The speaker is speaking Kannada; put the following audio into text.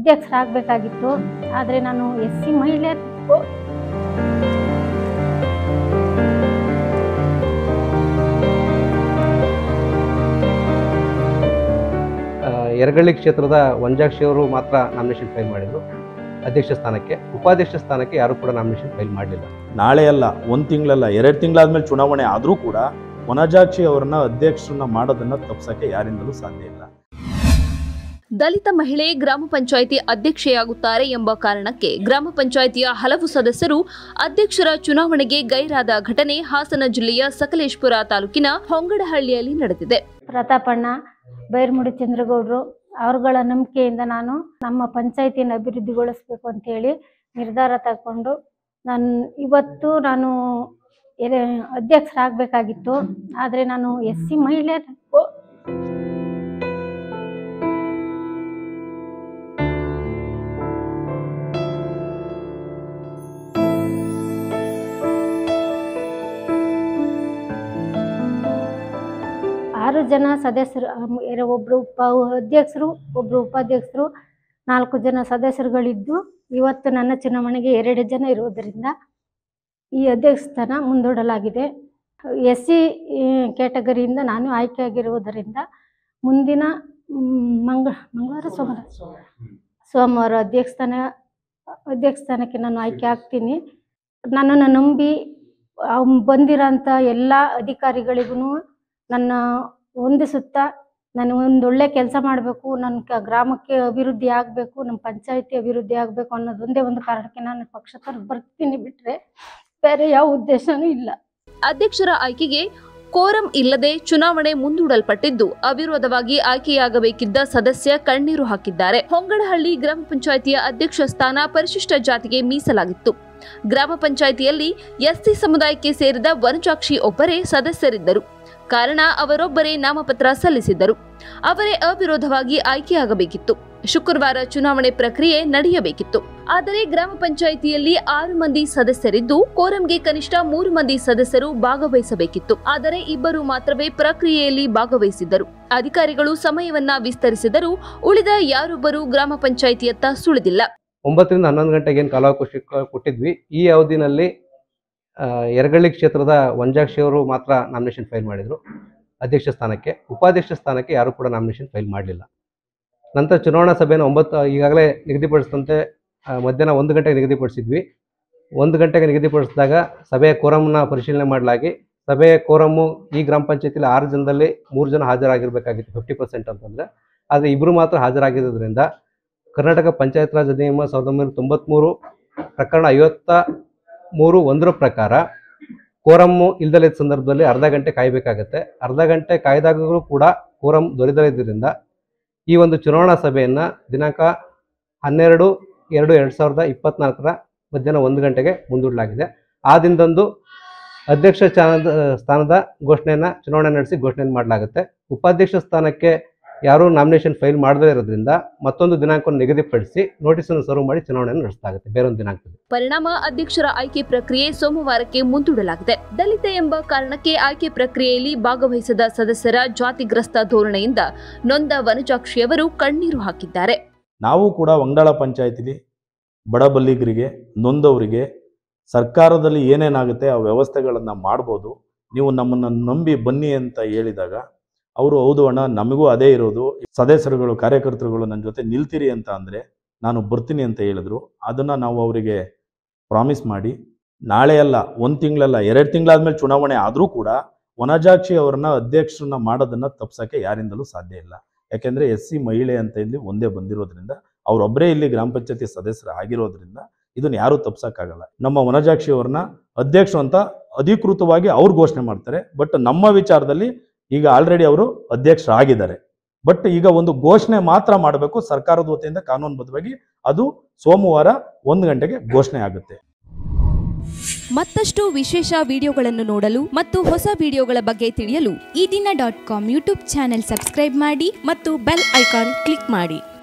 ಅಧ್ಯಕ್ಷರಾಗಬೇಕಾಗಿತ್ತು. ಆದರೆ ನಾನು SC ಮಹಿಳೆ ಯರಗಳ್ಳಿ ಕ್ಷೇತ್ರದ ವಂಜಾಕ್ಷಿ ಅವರು ಮಾತ್ರ ನಾಮಿನೇಷನ್ ಫೈಲ್ ಮಾಡಿದ್ರು ಅಧ್ಯಕ್ಷ ಸ್ಥಾನಕ್ಕೆ. ಉಪಾಧ್ಯಕ್ಷ ಸ್ಥಾನಕ್ಕೆ ಯಾರು ಕೂಡ ನಾಮಿನೇಷನ್ ಫೈಲ್ ಮಾಡಲಿಲ್ಲ. ನಾಳೆ ಅಲ್ಲ, 1 ತಿಂಗಳಲ್ಲ, 2 ತಿಂಗಳಾದ್ಮೇಲೆ ಚುನಾವಣೆ ಆದರೂ ಕೂಡ ವನಜಾಕ್ಷಿ ಅವರನ್ನ ಅಧ್ಯಕ್ಷರನ್ನ ಮಾಡೋದನ್ನ ತಪ್ಪಿಸಕ್ಕೆ ಯಾರಿಂದಲೂ ಸಾಧ್ಯ ಇಲ್ಲ. ದಲಿತ ಮಹಿಳೆ ಗ್ರಾಮ ಪಂಚಾಯಿತಿ ಅಧ್ಯಕ್ಷೆಯಾಗುತ್ತಾರೆ ಎಂಬ ಕಾರಣಕ್ಕೆ ಗ್ರಾಮ ಪಂಚಾಯಿತಿಯ ಹಲವು ಸದಸ್ಯರು ಅಧ್ಯಕ್ಷರ ಚುನಾವಣೆಗೆ ಗೈರಾದ ಘಟನೆ ಹಾಸನ ಜಿಲ್ಲೆಯ ಸಕಲೇಶಪುರ ತಾಲೂಕಿನ ಹೊಂಗಡಹಳ್ಳಿಯಲ್ಲಿ ನಡೆದಿದೆ. ಪ್ರತಾಪಣ್ಣ, ಬೈರ್ಮುಡಿ ಚಂದ್ರಗೌಡರು ಅವರುಗಳ ನಂಬಿಕೆಯಿಂದ ನಾನು ನಮ್ಮ ಪಂಚಾಯಿತಿಯನ್ನು ಅಭಿವೃದ್ಧಿಗೊಳಿಸಬೇಕು ಅಂತೇಳಿ ನಿರ್ಧಾರ ತಗೊಂಡು ಇವತ್ತು ನಾನು ಅಧ್ಯಕ್ಷರಾಗಬೇಕಾಗಿತ್ತು. ಆದರೆ ನಾನು SC ಮಹಿಳೆ ಆರು ಜನ ಸದಸ್ಯರು, ಒಬ್ಬರು ಅಧ್ಯಕ್ಷರು, ಒಬ್ಬರು ಉಪಾಧ್ಯಕ್ಷರು, 4 ಜನ ಸದಸ್ಯರುಗಳಿದ್ದು ಇವತ್ತು ನನ್ನ ಚುನಾವಣೆಗೆ 2 ಜನ ಇರುವುದರಿಂದ ಈ ಅಧ್ಯಕ್ಷ ಸ್ಥಾನ ಮುಂದೂಡಲಾಗಿದೆ. SC ಕ್ಯಾಟಗರಿಯಿಂದ ನಾನು ಆಯ್ಕೆಯಾಗಿರುವುದರಿಂದ ಮುಂದಿನ ಸೋಮವಾರ ಅಧ್ಯಕ್ಷ ಸ್ಥಾನಕ್ಕೆ ನಾನು ಆಯ್ಕೆ ಆಗ್ತೀನಿ. ನನ್ನನ್ನು ನಂಬಿ ಬಂದಿರೋಂಥ ಎಲ್ಲ ಅಧಿಕಾರಿಗಳಿಗೂ ನನ್ನ ಹೊಂದಿಸುತ್ತಾ ನಾನು ಒಂದೊಳ್ಳೆ ಕೆಲಸ ಮಾಡಬೇಕು, ನನ್ನ ಗ್ರಾಮಕ್ಕೆ ಅಭಿವೃದ್ಧಿ ಆಗಬೇಕು, ನಮ್ಮ ಪಂಚಾಯಿತಿ ಅಭಿವೃದ್ಧಿ ಆಗಬೇಕು ಅನ್ನೋದೊಂದೇ ಒಂದು ಕಾರಣಕ್ಕೆ ನಾನು ಪಕ್ಷಕ್ಕೆ ಬರ್ತೀನಿ, ಬಿಟ್ಟರೆ ಬೇರೆ ಯಾವ ಉದ್ದೇಶನೂ ಇಲ್ಲ. ಅಧ್ಯಕ್ಷರ ಆಯ್ಕೆಗೆ ಕೋರಂ ಇಲ್ಲದೆ ಚುನಾವಣೆ ಮುಂದೂಡಲ್ಪಟ್ಟಿದ್ದು ಅವಿರೋಧವಾಗಿ ಆಯ್ಕೆಯಾಗಬೇಕಿದ್ದ ಸದಸ್ಯ ಕಣ್ಣೀರು ಹಾಕಿದ್ದಾರೆ. ಹೊಂಗಡಹಳ್ಳಿ ಗ್ರಾಮ ಪಂಚಾಯಿತಿಯ ಅಧ್ಯಕ್ಷ ಸ್ಥಾನ ಪರಿಶಿಷ್ಟ ಜಾತಿಗೆ ಮೀಸಲಾಗಿತ್ತು. ಗ್ರಾಮ ಪಂಚಾಯಿತಿಯಲ್ಲಿ SC ಸಮುದಾಯಕ್ಕೆ ಸೇರಿದ ವನಜಾಕ್ಷಿ ಒಬ್ಬರೇ ಸದಸ್ಯರಿದ್ದರು. ಕಾರಣ ಅವರೊಬ್ಬರೇ ನಾಮಪತ್ರ ಸಲ್ಲಿಸಿದ್ದರು. ಅವರೇ ಅವಿರೋಧವಾಗಿ ಆಯ್ಕೆಯಾಗಬೇಕಿತ್ತು. ಶುಕ್ರವಾರ ಚುನಾವಣೆ ಪ್ರಕ್ರಿಯೆ ನಡೆಯಬೇಕಿತ್ತು. ಆದರೆ ಗ್ರಾಮ ಪಂಚಾಯಿತಿಯಲ್ಲಿ 6 ಮಂದಿ ಸದಸ್ಯರಿದ್ದು ಕೋರಂಗೆ ಕನಿಷ್ಠ 3 ಮಂದಿ ಸದಸ್ಯರು ಭಾಗವಹಿಸಬೇಕಿತ್ತು. ಆದರೆ 2 ಮಾತ್ರವೇ ಪ್ರಕ್ರಿಯೆಯಲ್ಲಿ ಭಾಗವಹಿಸಿದ್ದರು. ಅಧಿಕಾರಿಗಳು ಸಮಯವನ್ನ ವಿಸ್ತರಿಸಿದರೂ ಉಳಿದ ಯಾರೊಬ್ಬರು ಗ್ರಾಮ ಪಂಚಾಯಿತಿಯತ್ತ ಸುಳಿದಿಲ್ಲ. 9 ರಿಂದ 11 ಗಂಟೆಗೆ ಏನು ಕಾಲಾವಕಾಶ ಕೊಟ್ಟಿದ್ವಿ. ಈ ಅವಧಿನಲ್ಲಿ ಯರಗಳ್ಳಿ ಕ್ಷೇತ್ರದ ವಂಜಾಕ್ಷಿ ಅವರು ಮಾತ್ರ ನಾಮಿನೇಷನ್ ಫೈಲ್ ಮಾಡಿದರು ಅಧ್ಯಕ್ಷ ಸ್ಥಾನಕ್ಕೆ. ಉಪಾಧ್ಯಕ್ಷ ಸ್ಥಾನಕ್ಕೆ ಯಾರು ಕೂಡ ನಾಮಿನೇಷನ್ ಫೈಲ್ ಮಾಡಲಿಲ್ಲ. ನಂತರ ಚುನಾವಣಾ ಸಭೆಯನ್ನು ಈಗಾಗಲೇ ನಿಗದಿಪಡಿಸಿದಂತೆ ಮಧ್ಯಾಹ್ನ 1 ಗಂಟೆಗೆ ನಿಗದಿಪಡಿಸಿದ್ವಿ. 1 ಗಂಟೆಗೆ ನಿಗದಿಪಡಿಸಿದಾಗ ಸಭೆಯ ಕೋರಮ್ನ ಪರಿಶೀಲನೆ ಮಾಡಲಾಗಿ ಸಭೆಯ ಕೋರಮ್ಮು ಈ ಗ್ರಾಮ ಪಂಚಾಯತಿಯಲ್ಲಿ 6 ಜನದಲ್ಲಿ 3 ಜನ ಹಾಜರಾಗಿರಬೇಕಾಗಿತ್ತು, 50% ಅಂತಂದರೆ. ಆದರೆ 2 ಮಾತ್ರ ಹಾಜರಾಗಿರೋದ್ರಿಂದ ಕರ್ನಾಟಕ ಪಂಚಾಯತ್ ರಾಜ್ ಅಧಿನಿಯಮ 1993 ಪ್ರಕರಣ 53(1) ಪ್ರಕಾರ ಕೋರಮ್ಮು ಇಲ್ದಲಿದ್ದ ಸಂದರ್ಭದಲ್ಲಿ ಅರ್ಧ ಗಂಟೆ ಕಾಯಬೇಕಾಗತ್ತೆ. ಅರ್ಧ ಗಂಟೆ ಕಾಯ್ದಾಗಲೂ ಕೂಡ ಕೋರಮ್ ದೊರೆಯದಿದ್ದರಿಂದ ಈ ಒಂದು ಚುನಾವಣಾ ಸಭೆಯನ್ನು ದಿನಾಂಕ 12/2/2024 ಮಧ್ಯಾಹ್ನ 1 ಗಂಟೆಗೆ ಮುಂದೂಡಲಾಗಿದೆ. ಆ ದಿನದಂದು ಅಧ್ಯಕ್ಷ ಸ್ಥಾನದ ಚುನಾವಣೆ ನಡೆಸಿ ಘೋಷಣೆಯನ್ನು ಮಾಡಲಾಗುತ್ತೆ. ಉಪಾಧ್ಯಕ್ಷ ಸ್ಥಾನಕ್ಕೆ ಯಾರೂ ನಾಮಿನೇಷನ್ ಫೈಲ್ ಮಾಡದೇ ಇರೋದ್ರಿಂದ ಮತ್ತೊಂದು ದಿನಾಂಕವನ್ನು ನಿಗದಿಪಡಿಸಿ ನೋಟಿಸನ್ನು ಸರ್ವ್ ಮಾಡಿ ಚುನಾವಣೆಯನ್ನು ನಡೆಸಲಾಗುತ್ತೆ ಬೇರೊಂದು ದಿನಾಂಕದಲ್ಲಿ. ಪರಿಣಾಮ ಅಧ್ಯಕ್ಷರ ಆಯ್ಕೆ ಪ್ರಕ್ರಿಯೆ ಸೋಮವಾರಕ್ಕೆ ಮುಂದೂಡಲಾಗಿದೆ. ದಲಿತ ಎಂಬ ಕಾರಣಕ್ಕೆ ಆಯ್ಕೆ ಪ್ರಕ್ರಿಯೆಯಲ್ಲಿ ಭಾಗವಹಿಸದ ಸದಸ್ಯರ ಜಾತಿಗ್ರಸ್ತ ಧೋರಣೆಯಿಂದ ನೊಂದ ವನಜಾಕ್ಷಿಯವರು ಕಣ್ಣೀರು ಹಾಕಿದ್ದಾರೆ. ನಾವು ಕೂಡ ಹೊಂಗಡಳ ಪಂಚಾಯತಿಲಿ ಬಡಬಲ್ಲಿಗರಿಗೆ, ನೊಂದವರಿಗೆ ಸರ್ಕಾರದಲ್ಲಿ ಏನೇನಾಗುತ್ತೆ ಆ ವ್ಯವಸ್ಥೆಗಳನ್ನು ಮಾಡ್ಬೋದು, ನೀವು ನಮ್ಮನ್ನು ನಂಬಿ ಬನ್ನಿ ಅಂತ ಹೇಳಿದಾಗ ಅವರು ಹೌದು ಅಣ್ಣ, ನಮಗೂ ಅದೇ ಇರೋದು, ಸದಸ್ಯರುಗಳು ಕಾರ್ಯಕರ್ತರುಗಳು ನನ್ನ ಜೊತೆ ನಿಲ್ತೀರಿ ಅಂತ ಅಂದರೆ ನಾನು ಬರ್ತೀನಿ ಅಂತ ಹೇಳಿದ್ರು. ಅದನ್ನು ನಾವು ಅವರಿಗೆ ಪ್ರಾಮಿಸ್ ಮಾಡಿ ನಾಳೆ ಅಲ್ಲ, 1 ತಿಂಗಳಲ್ಲ, 2 ತಿಂಗಳಾದ್ಮೇಲೆ ಚುನಾವಣೆ ಆದರೂ ಕೂಡ ವನಜಾಕ್ಷಿ ಅವರನ್ನ ಅಧ್ಯಕ್ಷರನ್ನ ಮಾಡೋದನ್ನು ತಪ್ಪಿಸೋಕ್ಕೆ ಯಾರಿಂದಲೂ ಸಾಧ್ಯ ಇಲ್ಲ. ಯಾಕೆಂದರೆ SC ಮಹಿಳೆ ಅಂತ ಇಲ್ಲಿ ಒಂದೇ ಬಂದಿರೋದ್ರಿಂದ, ಅವರೊಬ್ಬರೇ ಇಲ್ಲಿ ಗ್ರಾಮ ಪಂಚಾಯತಿ ಸದಸ್ಯರು ಆಗಿರೋದ್ರಿಂದ ಇದನ್ನು ಯಾರೂ ತಪ್ಪಿಸೋಕ್ಕಾಗಲ್ಲ. ನಮ್ಮ ವನಜಾಕ್ಷಿ ಅವ್ರನ್ನ ಅಧ್ಯಕ್ಷರು ಅಂತ ಅಧಿಕೃತವಾಗಿ ಅವ್ರು ಘೋಷಣೆ ಮಾಡ್ತಾರೆ. ಬಟ್ ನಮ್ಮ ವಿಚಾರದಲ್ಲಿ ಈಗ ಆಲ್ರೆಡಿ ಅವರು ಅಧ್ಯಕ್ಷರಾಗಿದ್ದಾರೆ. ಬಟ್ ಈಗ ಒಂದು ಘೋಷಣೆ ಮಾತ್ರ ಮಾಡಬೇಕು ಸರ್ಕಾರದ ವತಿಯಿಂದ ಕಾನೂನುಬದ್ಧವಾಗಿ. ಅದು ಸೋಮವಾರ 1 ಗಂಟೆಗೆ ಘೋಷಣೆ ಆಗುತ್ತೆ. ಮತ್ತಷ್ಟು ವಿಶೇಷ ವಿಡಿಯೋಗಳನ್ನು ನೋಡಲು ಮತ್ತು ಹೊಸ ವಿಡಿಯೋಗಳ ಬಗ್ಗೆ ತಿಳಿಯಲು ಈ ದಿನ.com ಯೂಟ್ಯೂಬ್ ಚಾನೆಲ್ ಸಬ್ಸ್ಕ್ರೈಬ್ ಮಾಡಿ ಮತ್ತು ಬೆಲ್ ಐಕಾನ್ ಕ್ಲಿಕ್ ಮಾಡಿ.